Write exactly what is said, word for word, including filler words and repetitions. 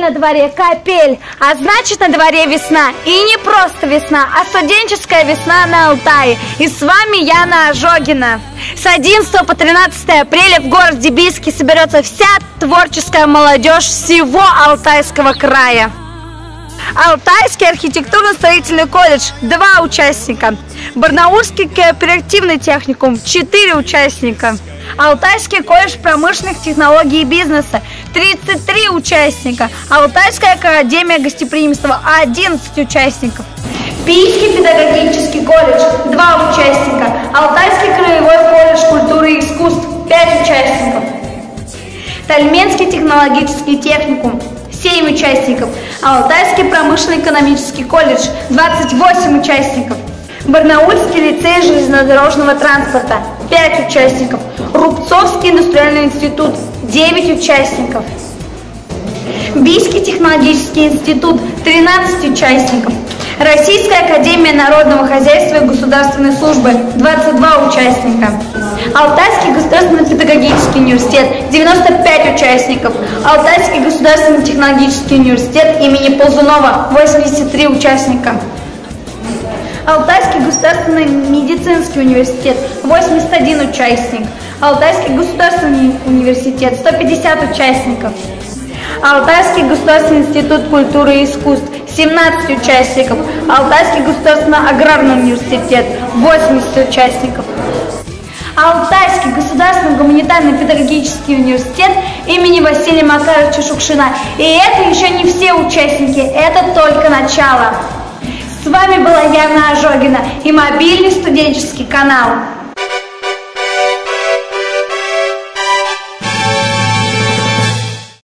на дворе капель, а значит на дворе весна. И не просто весна, а студенческая весна на Алтае. И с вами Яна Ожогина. С одиннадцатого по тринадцатое апреля в городе Бийске соберется вся творческая молодежь всего Алтайского края. Алтайский архитектурно-строительный колледж – два участника. Барнаульский кооперативный техникум – четыре участника. Алтайский колледж промышленных технологий и бизнеса – тридцать три участника. Алтайская академия гостеприимства – одиннадцать участников. Бийский педагогический колледж – два участника. Алтайский краевой колледж культуры и искусств – пять участников. Тальменский технологический техникум – семь участников. Алтайский промышленно-экономический колледж – двадцать восемь участников. Барнаульский лицей железнодорожного транспорта – пять участников. Рубцовский индустриальный институт – девять участников. Бийский технологический институт – тринадцать участников. Российская академия народного хозяйства и государственной службы – двадцать два участника. Алтайский государственный педагогический университет – девяносто пять участников. Алтайский государственный технологический университет имени Ползунова – восемьдесят три участника. Алтайский государственный медицинский университет – восемьдесят один участник. Алтайский государственный университет – сто пятьдесят участников. Алтайский государственный институт культуры и искусств – семнадцать участников. Алтайский государственный аграрный университет – восемьдесят участников. Алтайский государственный гуманитарный педагогический университет имени Василия Макаровича Шукшина. И это еще не все участники, это только начало. С вами была Яна Ожогина и мобильный студенческий канал.